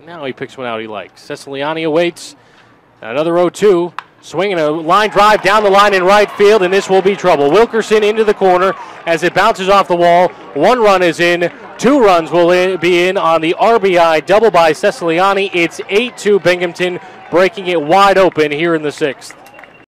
Now he picks one out he likes. Ceciliani awaits. Another 0-2. Swinging a line drive down the line in right field, and this will be trouble. Wilkerson into the corner as it bounces off the wall. 1 run is in. 2 runs will be in on the RBI double by Ceciliani. It's 8-2 Binghamton, breaking it wide open here in the 6th.